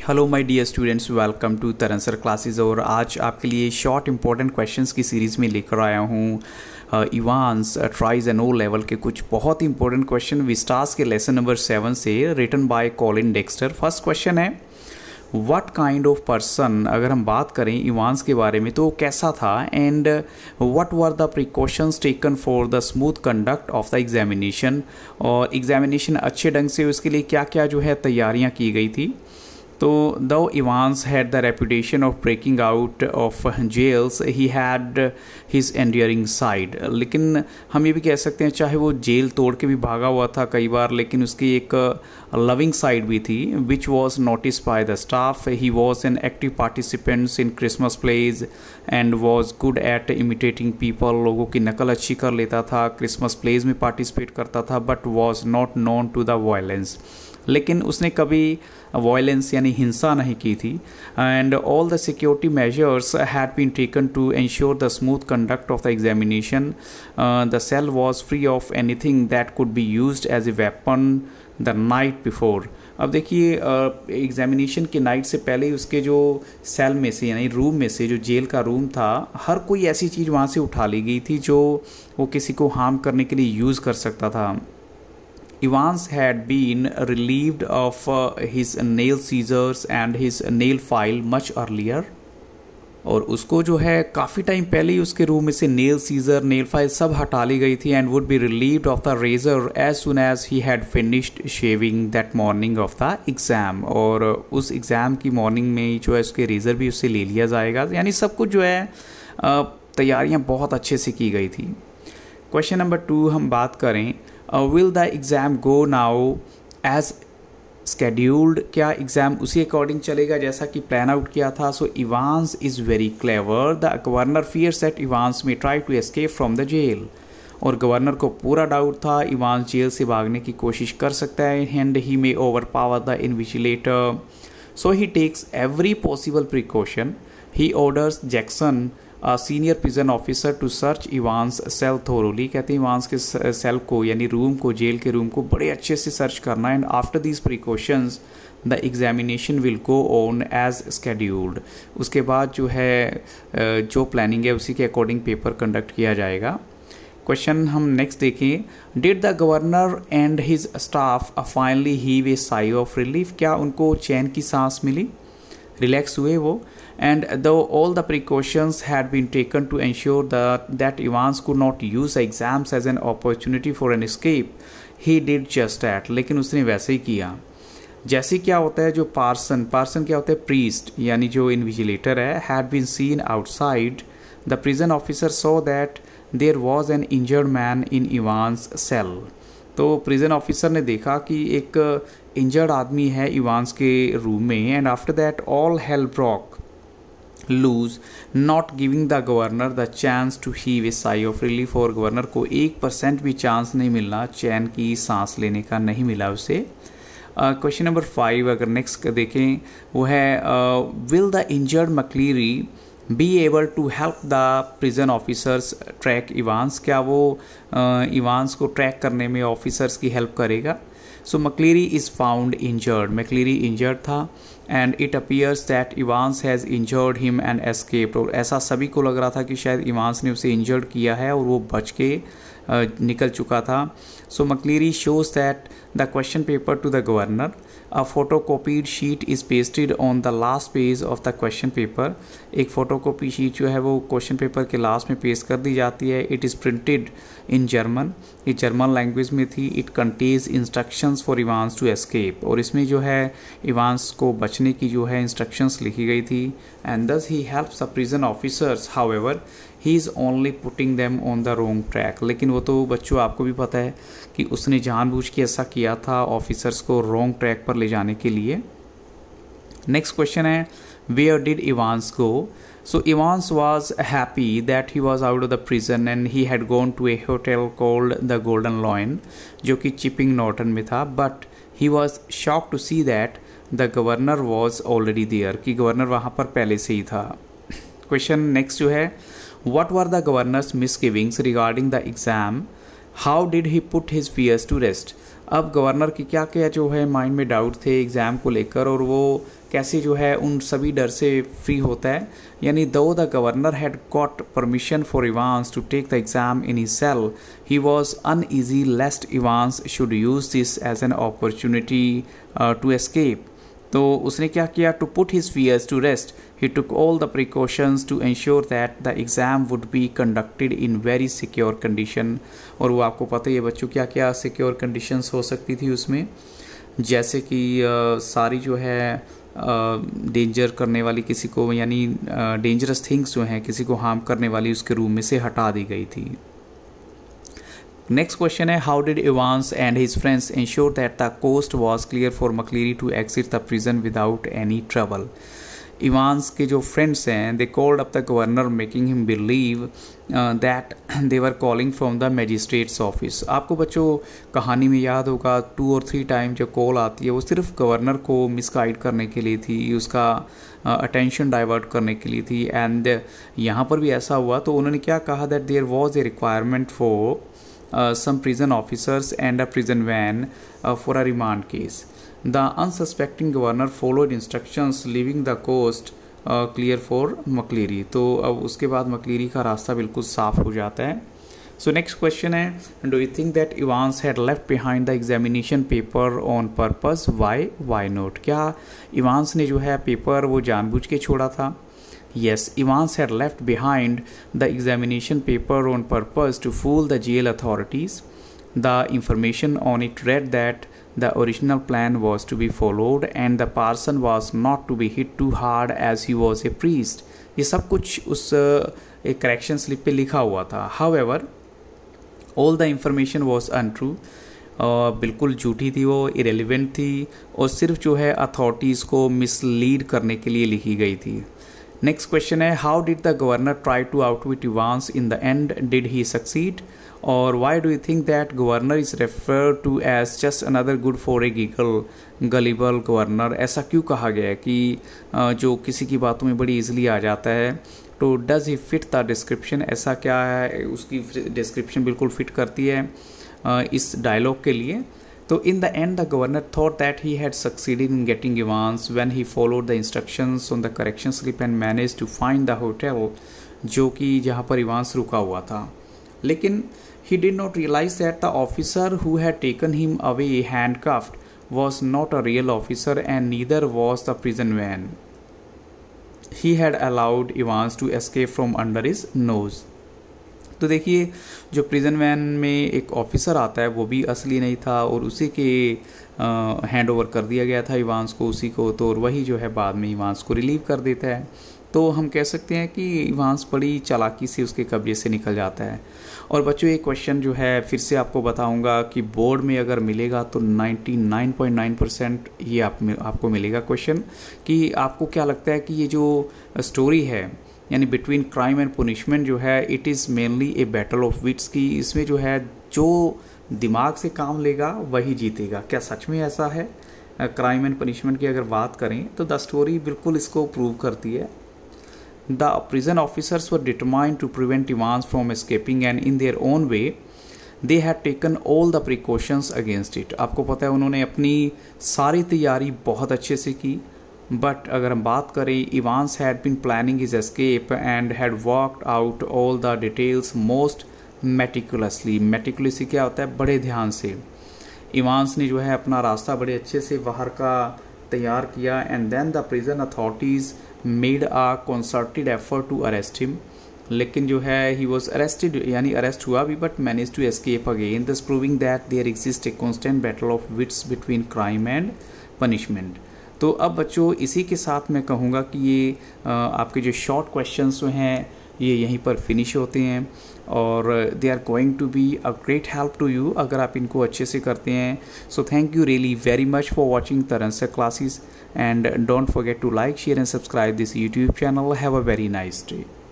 Hello my dear students, welcome to Taran sir classes. और आज आपके लिए शॉर्ट इंपॉर्टेंट क्वेश्चंस की सीरीज़ में लेकर आया हूँ Evans tries and O level के कुछ बहुत ही इंपॉर्टेंट क्वेश्चन विस्टास के लेसन नंबर 7 से, written by Colin Dexter. First question है, व्हाट काइंड ऑफ पर्सन, अगर हम बात करें इवांस के बारे में तो कैसा था, and what were the precautions taken for the smooth conduct of the examination, और एग्जामिनेशन अच्छे ढंग से उसके लिए क्या क्या जो है तैयारियाँ की गई थी। तो दो Evans had the reputation of breaking out of jails, he had his endearing side. लेकिन हम ये भी कह सकते हैं चाहे वो जेल तोड़ के भी भागा हुआ था कई बार, लेकिन उसकी एक लविंग साइड भी थी which was notice by the staff. He was an active participants in Christmas plays and was good at imitating people. लोगों की नकल अच्छी कर लेता था, क्रिसमस प्लेज में पार्टिसिपेट करता था, but was not known to the violence. लेकिन उसने कभी वायलेंस यानी हिंसा नहीं की थी। And all the security measures had been taken to ensure the smooth conduct of the examination. The cell was free of anything that could be used as a weapon the night before. अब देखिए examination के night से पहले ही उसके जो cell में से यानी रूम में से, जो जेल का रूम था, हर कोई ऐसी चीज़ वहाँ से उठा ली गई थी जो वो किसी को हार्म करने के लिए यूज़ कर सकता था। Evans had been relieved of his nail scissors and his nail file much earlier, और उसको जो है काफ़ी टाइम पहले ही उसके रूम में से नेल सीजर, नेल फाइल सब हटा ली गई थी। And would be relieved of the razor as soon as he had finished shaving that morning of the exam, और उस एग्ज़ाम की मॉर्निंग में ही जो है उसके रेजर भी उससे ले लिया जाएगा। यानी सब कुछ जो है तैयारियाँ बहुत अच्छे से की गई थी। क्वेश्चन नंबर 2 हम बात करें, will the exam go now as scheduled, क्या एग्ज़ाम उसी अकॉर्डिंग चलेगा जैसा कि प्लान आउट किया था। So Evans is very clever, the governor fears that Evans may try to escape from the jail, और गवर्नर को पूरा डाउट था इवांस जेल से भागने की कोशिश कर सकता है। And he may overpower the invigilator, so he takes every possible precaution. He orders Jackson senior prison officer to search Evans cell thoroughly, कहते हैं इवांस के सेल को यानी रूम को, जेल के रूम को बड़े अच्छे से सर्च करना। And after these precautions the examination will go on as scheduled, उसके बाद जो है जो प्लानिंग है उसी के अकॉर्डिंग पेपर कंडक्ट किया जाएगा। क्वेश्चन हम नेक्स्ट देखें, did the governor and his staff finally heave a sigh of relief, क्या उनको चैन की सांस मिली, रिलैक्स हुए वो। And though all the precautions had been taken to ensure that Evans could not use exams as an opportunity for an escape, he did just that, लेकिन उसने वैसे ही किया। जैसे क्या होता है, जो पार्सन क्या होता है, प्रीस्ट यानी जो इन्विजिलेटर है, had been seen outside, the prison officer saw that there was an injured man in Evans' cell। तो प्रिजन ऑफिसर ने देखा कि एक इंजर्ड आदमी है इवांस के रूम में। And after that all hell broke loose, not giving the governor the chance to heave a sigh of relief, और गवर्नर को 1% भी चांस नहीं मिलना, चैन की सांस लेने का नहीं मिला उसे। क्वेश्चन नंबर 5 अगर नेक्स्ट देखें वो है, will the injured McLeery be able to help the prison officers track Evans, क्या वो इवांस को ट्रैक करने में ऑफिसर्स की हेल्प करेगा। So McLeery is found injured, McLeery injured था। And it appears that Evans has injured him and escaped, और ऐसा सभी को लग रहा था कि शायद इवांस ने उसे इंजर्ड किया है और वो बच के निकल चुका था। So McLeery shows that the question paper to the governor, a photocopied sheet is pasted on the last page of the question paper, एक फ़ोटोकॉपी शीट जो है वो क्वेश्चन पेपर के लास्ट में पेस्ट कर दी जाती है। It is printed in German, ये जर्मन लैंग्वेज में थी। It contains instructions for Evans to escape, और इसमें जो है इवांस को बचने की जो है इंस्ट्रक्शंस लिखी गई थी। And thus he helps the prison officers, however he is only putting them on the wrong track, लेकिन वो तो बच्चों आपको भी पता है कि उसने जानबूझ के ऐसा किया था ऑफिसर्स को रॉन्ग ट्रैक पर ले जाने के लिए। नेक्स्ट क्वेश्चन है, where did Evans go. So Evans was happy that he was out of the prison and he had gone to a hotel called the Golden Lion, जो कि Chipping Norton में था। But he was shock to see that the governor was already there, कि governor वहाँ पर पहले से ही था। क्वेश्चन नेक्स्ट जो है, what were the governor's misgivings regarding the exam, how did he put his fears to rest. अब governor की क्या क्या जो है माइंड में डाउट थे एग्ज़ाम को लेकर, और वो कैसे जो है उन सभी डर से फ्री होता है। यानी though the governor had got permission for Evans to take the exam in his cell, he was uneasy lest Evans should use this as an opportunity to escape. तो उसने क्या किया, to put his fears to rest he took all the precautions to ensure that the exam would be conducted in very secure condition. और वो आपको पता ही है बच्चों क्या क्या सिक्योर कंडीशंस हो सकती थी उसमें, जैसे कि सारी जो है डेंजर करने वाली किसी को, यानी डेंजरस थिंग्स जो हैं किसी को हार्म करने वाली उसके रूम में से हटा दी गई थी। नेक्स्ट क्वेश्चन है, how did Evans and his friends ensure that the coast was clear for McLeery to exit the prison without any trouble. Evans के जो फ्रेंड्स हैं they called up the governor making him believe that they were calling from the magistrate's office. आपको बच्चों कहानी में याद होगा 2 और 3 टाइम जो कॉल आती है वो सिर्फ गवर्नर को मिसगाइड करने के लिए थी, उसका अटेंशन डाइवर्ट करने के लिए थी। एंड यहाँ पर भी ऐसा हुआ, तो उन्होंने क्या कहा that there was a requirement for some prison officers and a prison van for a remand case. The unsuspecting governor followed instructions leaving the coast clear for McCleary. तो अब उसके बाद McCleary का रास्ता बिल्कुल साफ हो जाता है। So next question है, do you think that Evans had left behind the examination paper on purpose? Why not? क्या Evans ने जो है पेपर वो जानबूझ के छोड़ा था? Yes, Evans had left behind the examination paper on purpose to fool the jail authorities. The information on it read that the original plan was to be followed and the parson was not to be hit too hard as he was a priest. ये सब कुछ उस एक correction slip पे लिखा हुआ था। However, all the information was untrue. बिल्कुल झूठी थी वो, इरेलीवेंट थी और सिर्फ जो है अथॉरिटीज़ को मिसलीड करने के लिए लिखी गई थी। नेक्स्ट क्वेश्चन है, how did the governor try to outwit Evans in the end, did he succeed? और why do you think that governor is referred to as just another good for a gullible governor? ऐसा क्यों कहा गया है कि जो किसी की बातों में बड़ी ईजिली आ जाता है? तो does he fit the description? ऐसा क्या है, उसकी डिस्क्रिप्शन बिल्कुल फिट करती है इस डायलॉग के लिए। तो in the end the governor thought that he had succeeded in getting Evans when he followed the instructions on the correction slip and managed to find the hotel जो कि जहाँ पर Evans रुका हुआ था। लेकिन he did not realize that the officer who had taken him away handcuffed was not a real officer and neither was the prison van. He had allowed Evans to escape from under his nose. तो देखिए जो prison van में एक officer आता है वो भी असली नहीं था और उसी के हैंड ओवर कर दिया गया था इवांस को, उसी को, तो और वही जो है बाद में इवांस को रिलीव कर देता है। तो हम कह सकते हैं कि इवांस बड़ी चालाकी से उसके कब्जे से निकल जाता है। और बच्चों एक क्वेश्चन जो है फिर से आपको बताऊंगा कि बोर्ड में अगर मिलेगा तो 99.9% ये आपको मिलेगा क्वेश्चन कि आपको क्या लगता है कि ये जो स्टोरी है यानी बिटवीन क्राइम एंड पनिशमेंट जो है it is mainly a battle of wits की, इसमें जो है जो दिमाग से काम लेगा वही जीतेगा। क्या सच में ऐसा है? क्राइम एंड पनिशमेंट की अगर बात करें तो द स्टोरी बिल्कुल इसको प्रूव करती है। The prison officers were determined to prevent Evans from escaping and in their own way they had taken all the precautions against it. आपको पता है उन्होंने अपनी सारी तैयारी बहुत अच्छे से की, बट अगर हम बात करें Evans had been planning his escape and had worked out all the details most meticulously. Meticulously क्या होता है? बड़े ध्यान से। इवांस ने जो है अपना रास्ता बड़े अच्छे से बाहर का तैयार किया and then the prison authorities made a concerted effort to arrest him. लेकिन जो है ही वॉज अरेस्टेड यानी अरेस्ट हुआ भी but manage to escape again, thus proving that there exist a constant battle of wits between crime and punishment. तो अब बच्चों इसी के साथ मैं कहूँगा कि ये आपके जो शॉर्ट क्वेश्चंस जो हैं ये यहीं पर फिनिश होते हैं और they are going to be a great help to you अगर आप इनको अच्छे से करते हैं। So thank you really very much for watching तरंसर classes and don't forget to like, share and subscribe this YouTube channel. Have a very nice day.